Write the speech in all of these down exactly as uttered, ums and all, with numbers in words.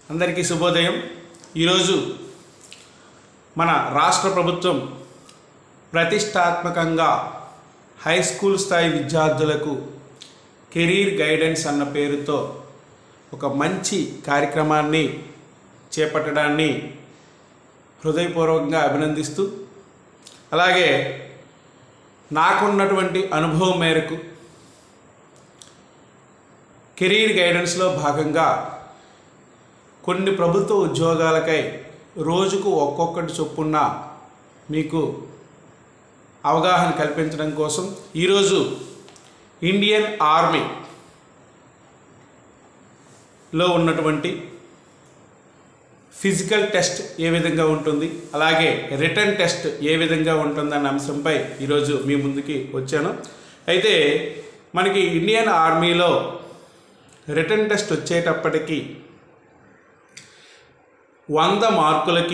అందరికీ శుభోదయం। ఈరోజు మన రాష్ట్ర ప్రభుత్వం ప్రతిష్టాత్మకంగా హై స్కూల్ స్థాయి విద్యార్థులకు కెరీర్ గైడెన్స్ అన్న పేరుతో ఒక మంచి కార్యక్రమాన్ని చేపట్టడాన్ని హృదయపూర్వకంగా అభినందిస్తూ, అలాగే నాకున్నటువంటి అనుభవం మేరకు కెరీర్ గైడెన్స్లో భాగంగా కొన్ని ప్రభుత్వ ఉద్యోగాలకై రోజుకు ఒక్కొక్కటి చొప్పున మీకు అవగాహన కల్పించడం కోసం ఈరోజు ఇండియన్ ఆర్మీలో ఉన్నటువంటి ఫిజికల్ టెస్ట్ ఏ విధంగా ఉంటుంది, అలాగే రిటర్న్ టెస్ట్ ఏ విధంగా ఉంటుందన్న అంశంపై ఈరోజు మీ ముందుకి వచ్చాను। అయితే మనకి ఇండియన్ ఆర్మీలో రిటర్న్ టెస్ట్ వచ్చేటప్పటికి వంద మార్కులకి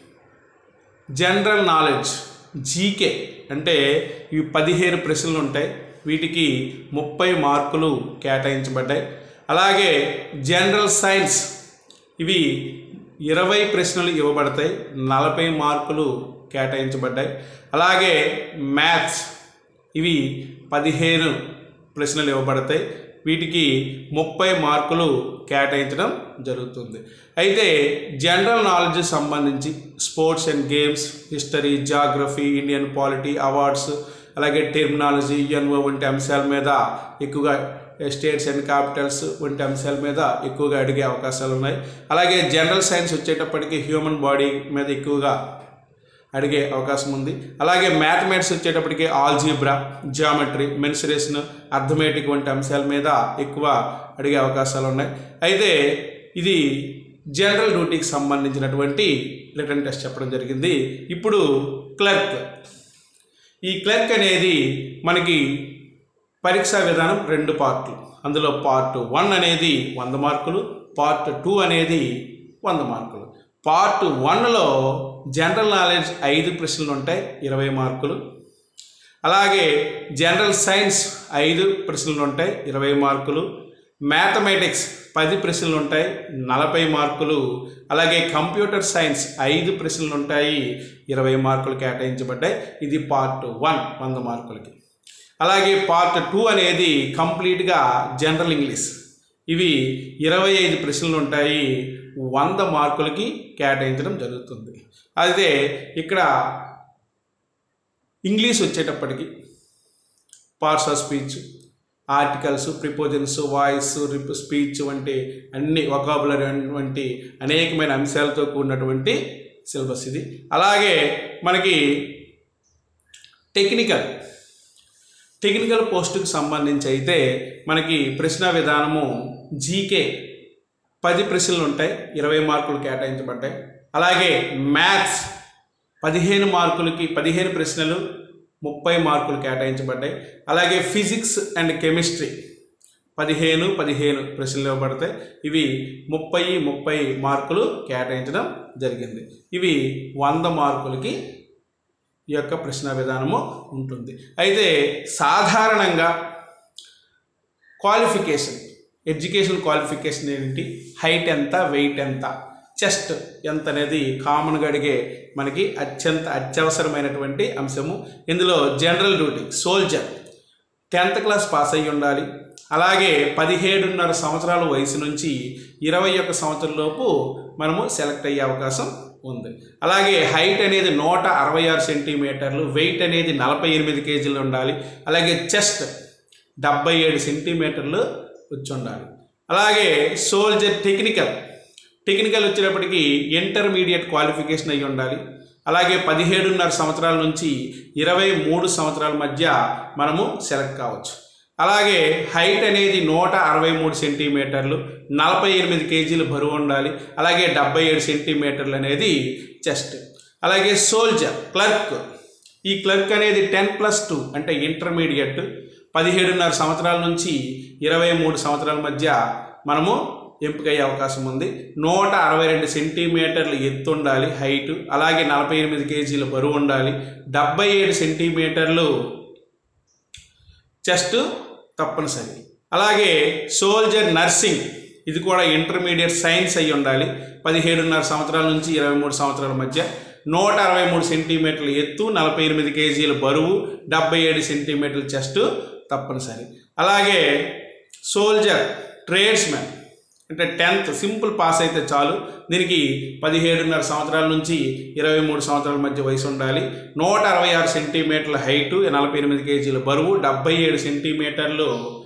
జనరల్ నాలెడ్జ్ జీకే అంటే ఇవి పదిహేను ప్రశ్నలు ఉంటాయి, వీటికి ముప్పై మార్కులు కేటాయించబడ్డాయి। అలాగే జనరల్ సైన్స్ ఇవి ఇరవై ప్రశ్నలు ఇవ్వబడతాయి, నలభై మార్కులు కేటాయించబడ్డాయి। అలాగే మ్యాథ్స్ ఇవి పదిహేను ప్రశ్నలు ఇవ్వబడతాయి, వీటికి ముప్పై మార్కులు కేటాయించడం జరుగుతుంది। అయితే జనరల్ నాలెడ్జ్ సంబంధించి sports and games, history, geography, Indian polity, awards, అలాగే టెర్మినాలజీ, యుఎన్ఓ వంటి అంశాల మీద ఎక్కువగా, స్టేట్స్ అండ్ క్యాపిటల్స్ వంటి అంశాల మీద ఎక్కువగా అడిగే అవకాశాలు ఉన్నాయి। అలాగే జనరల్ సైన్స్ వచ్చేటప్పటికి హ్యూమన్ బాడీ మీద ఎక్కువగా అడిగే అవకాశం ఉంది। అలాగే మ్యాథమెటిక్స్ వచ్చేటప్పటికి ఆల్జీబ్రా, జియోమెట్రీ, మెన్సురేషన్, అర్థమెటిక్ వంటి అంశాల మీద ఎక్కువ అడిగే అవకాశాలు ఉన్నాయి। అయితే ఇది జనరల్ డ్యూటీకి సంబంధించినటువంటి రిటర్న్ టెస్ట్ చెప్పడం జరిగింది। ఇప్పుడు క్లర్క్, ఈ క్లర్క్ అనేది మనకి పరీక్షా విధానం రెండు పార్ట్లు, అందులో పార్ట్ వన్ అనేది వంద మార్కులు, పార్ట్ టూ అనేది వంద మార్కులు। పార్ట్ వన్లో జనరల్ నాలెడ్జ్ ఐదు ప్రశ్నలు ఉంటాయి, ఇరవై మార్కులు। అలాగే జనరల్ సైన్స్ ఐదు ప్రశ్నలు ఉంటాయి, ఇరవై మార్కులు। మ్యాథమెటిక్స్ పది ప్రశ్నలు ఉంటాయి, నలభై మార్కులు। అలాగే కంప్యూటర్ సైన్స్ ఐదు ప్రశ్నలు ఉంటాయి, ఇరవై మార్కులు కేటాయించబడ్డాయి। ఇది పార్ట్ వన్ వంద మార్కులకి। అలాగే పార్ట్ టూ అనేది కంప్లీట్గా జనరల్ ఇంగ్లీష్, ఇవి ఇరవై ఐదు ప్రశ్నలు ఉంటాయి, వంద మార్కులకి కేటాయించడం జరుగుతుంది। అయితే ఇక్కడ ఇంగ్లీష్ వచ్చేటప్పటికి parts of speech, articles, prepositions, voice, rip speech వంటి అన్ని వొకాబులరీ వంటి అనేకమైన అంశాలతో కూడినటువంటి సిలబస్ ఇది। అలాగే మనకి టెక్నికల్ టెక్నికల్ పోస్టుకు సంబంధించి అయితే మనకి ప్రశ్న విధానము జీకే పది ప్రశ్నలు ఉంటాయి, ఇరవై మార్కులు కేటాయించబడ్డాయి। అలాగే మ్యాథ్స్ పదిహేను మార్కులకి పదిహేను ప్రశ్నలు, ముప్పై మార్కులు కేటాయించబడ్డాయి। అలాగే ఫిజిక్స్ అండ్ కెమిస్ట్రీ పదిహేను పదిహేను ప్రశ్నలు ఇవ్వబడతాయి, ఇవి ముప్పై ముప్పై మార్కులు కేటాయించడం జరిగింది। ఇవి వంద మార్కులకి ఈ యొక్క ప్రశ్న విధానము ఉంటుంది। అయితే సాధారణంగా క్వాలిఫికేషన్, ఎడ్యుకేషన్ క్వాలిఫికేషన్ ఏంటి, హైట్ ఎంత, వెయిట్ ఎంత, చెస్ట్ ఎంత అనేది కామన్గా అడిగే మనకి అత్యంత అత్యవసరమైనటువంటి అంశము। ఇందులో general duty soldier tenth class pass అయ్యి ఉండాలి। అలాగే పదిహేడున్నర సంవత్సరాల వయసు నుంచి ఇరవై ఒక్క సంవత్సరం లోపు మనము సెలెక్ట్ అయ్యే అవకాశం ఉంది। అలాగే హైట్ అనేది నూట అరవై ఆరు సెంటీమీటర్లు, వెయిట్ అనేది నలభై ఎనిమిది కేజీలు ఉండాలి। అలాగే చెస్ట్ డెబ్బై ఏడు సెంటీమీటర్లు వచ్చి ఉండాలి। అలాగే సోల్జర్ టెక్నికల్ టెక్నికల్ వచ్చేటప్పటికి ఇంటర్మీడియట్ క్వాలిఫికేషన్ అయ్యి ఉండాలి। అలాగే పదిహేడున్నర సంవత్సరాల నుంచి ఇరవై మూడు సంవత్సరాల మధ్య మనము సెలెక్ట్ కావచ్చు। అలాగే హైట్ అనేది నూట అరవై మూడు సెంటీమీటర్లు, నలభై ఎనిమిది కేజీలు బరువు ఉండాలి। అలాగే డెబ్బై ఏడు సెంటీమీటర్లు అనేది చెస్ట్। అలాగే సోల్జర్ క్లర్క్, ఈ క్లర్క్ అనేది టెన్ ప్లస్ టూ అంటే ఇంటర్మీడియట్, పదిహేడున్నర సంవత్సరాల నుంచి ఇరవై మూడు సంవత్సరాల మధ్య మనము ఎంపికయ్యే అవకాశం ఉంది। నూట అరవై రెండు సెంటీమీటర్లు ఎత్తు ఉండాలి హైటు, అలాగే నలభై ఎనిమిది కేజీల బరువు ఉండాలి, డెబ్బై ఏడు సెంటీమీటర్లు చెస్ట్ తప్పనిసరి। అలాగే సోల్జర్ నర్సింగ్ ఇది కూడా ఇంటర్మీడియట్ సైన్స్ అయి ఉండాలి. పదిహేడున్నర సంవత్సరాల నుంచి ఇరవై మూడు సంవత్సరాల మధ్య, నూట అరవై మూడు సెంటీమీటర్ల ఎత్తు, నలభై ఎనిమిది కేజీల బరువు, డెబ్బై ఏడు సెంటీమీటర్ల చెస్ట్ తప్పనిసరి. అలాగే సోల్జర్, ట్రేడ్స్మెన్ అంటే టెన్త్ సింపుల్ పాస్ అయితే చాలు. దీనికి పదిహేడున్నర సంవత్సరాల నుంచి ఇరవై మూడు సంవత్సరాల మధ్య వయసు ఉండాలి. నూట అరవై ఆరు సెంటీమీటర్ల హైటు, నలభై ఎనిమిది కేజీల బరువు, డెబ్బై ఏడు సెంటీమీటర్లు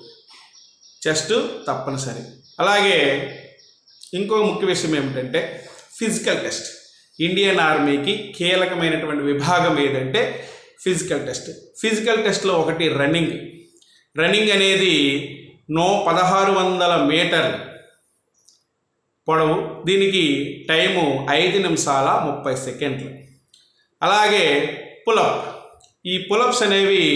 చెస్ట్ తప్పనిసరి. అలాగే ఇంకో ముఖ్య విషయం ఏమిటంటే ఫిజికల్ టెస్ట్. ఇండియన్ ఆర్మీకి కీలకమైనటువంటి విభాగం ఏదంటే ఫిజికల్ టెస్ట్. ఫిజికల్ టెస్ట్లో ఒకటి రన్నింగ్. రన్నింగ్ అనేది నో పదహారు వందల మీటర్లు పొడవు. దీనికి టైము ఐదు నిమిషాల ముప్పై సెకండ్లు. అలాగే పులప్. ఈ పులప్స్ అనేవి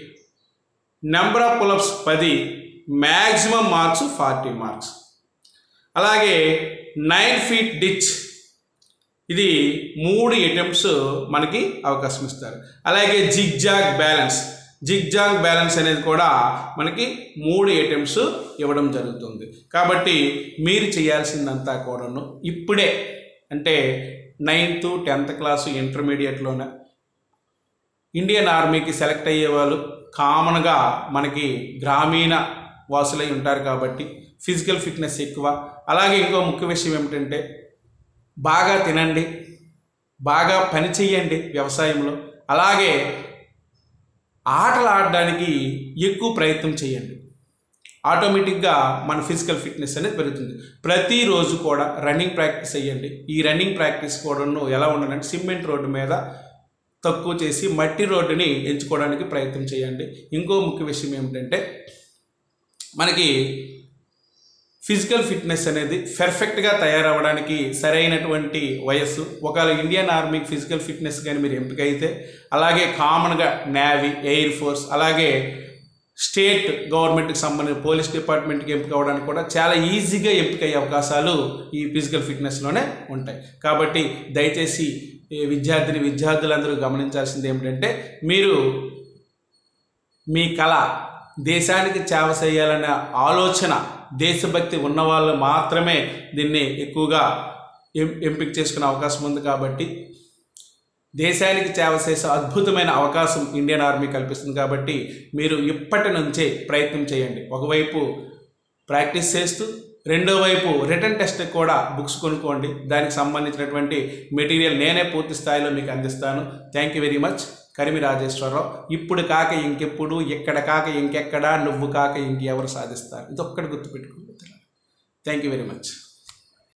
నెంబర్ ఆఫ్ పులప్స్ పది, మ్యాక్సిమం మార్క్స్ ఫార్టీ మార్క్స్. అలాగే నైన్ ఫీట్ డిచ్, ఇది మూడు అటెంప్ట్స్ మనకి అవకాశం ఇస్తారు. అలాగే zigzag balance. Zigzag balance అనేది కూడా మనకి మూడు అటెంప్ట్స్ ఇవ్వడం జరుగుతుంది. కాబట్టి మీరు చేయాల్సిందంతా కూడాను ఇప్పుడే అంటే నైన్త్ టెన్త్ క్లాసు ఇంటర్మీడియట్లోనే ఇండియన్ ఆర్మీకి సెలెక్ట్ అయ్యే వాళ్ళు కామన్గా మనకి గ్రామీణ వాసులై ఉంటారు కాబట్టి ఫిజికల్ ఫిట్నెస్ ఎక్కువ. అలాగే ఇంకో ముఖ్య విషయం ఏమిటంటే బాగా తినండి, బాగా పని చెయ్యండి వ్యవసాయంలో. అలాగే ఆటలు ఆడడానికి ఎక్కువ ప్రయత్నం చేయండి. ఆటోమేటిక్గా మన ఫిజికల్ ఫిట్నెస్ అనేది పెరుగుతుంది. ప్రతిరోజు కూడా రన్నింగ్ ప్రాక్టీస్ చేయండి. ఈ రన్నింగ్ ప్రాక్టీస్ కూడా ఎలా ఉండాలంటే సిమెంట్ రోడ్డు మీద తక్కువ చేసి మట్టి రోడ్డుని ఎంచుకోవడానికి ప్రయత్నం చేయండి. ఇంకో ముఖ్య విషయం ఏమిటంటే మనకి ఫిజికల్ ఫిట్నెస్ అనేది పర్ఫెక్ట్గా తయారవ్వడానికి సరైనటువంటి వయస్సు. ఒకవేళ ఇండియన్ ఆర్మీకి ఫిజికల్ ఫిట్నెస్ కానీ మీరు ఎంపిక అయితే, అలాగే కామన్గా నేవీ, ఎయిర్ ఫోర్స్, అలాగే స్టేట్ గవర్నమెంట్కి సంబంధించిన పోలీస్ డిపార్ట్మెంట్కి ఎంపిక అవ్వడానికి కూడా చాలా ఈజీగా ఎంపిక అయ్యే అవకాశాలు ఈ ఫిజికల్ ఫిట్నెస్లోనే ఉంటాయి. కాబట్టి దయచేసి విద్యార్థిని విద్యార్థులందరూ గమనించాల్సింది ఏమిటంటే మీరు మీ కళ దేశానికి సేవ చేయాలనే ఆలోచన, దేశభక్తి ఉన్న వాళ్ళు మాత్రమే దీన్ని ఎక్కువగా ఎంపిక చేసుకునే అవకాశం ఉంది. కాబట్టి దేశానికి సేవ చేసే అద్భుతమైన అవకాశం ఇండియన్ ఆర్మీ కల్పిస్తుంది. కాబట్టి మీరు ఇప్పటి నుంచే ప్రయత్నం చేయండి. ఒకవైపు ప్రాక్టీస్ చేస్తూ రెండో వైపు రిటర్న్ టెస్ట్ కూడా బుక్స్ కొనుక్కోండి. దానికి సంబంధించినటువంటి మెటీరియల్ నేనే పూర్తి స్థాయిలో మీకు అందిస్తాను. Thank you very much. Karimi Rajeshwara Rao. ఇప్పుడు కాక ఇంకెప్పుడు, ఎక్కడ కాక ఇంకెక్కడా, నువ్వు కాక ఇంకెవరు సాధిస్తారు. ఇది ఒక్కటి గుర్తుపెట్టుకోండి. Thank you very much.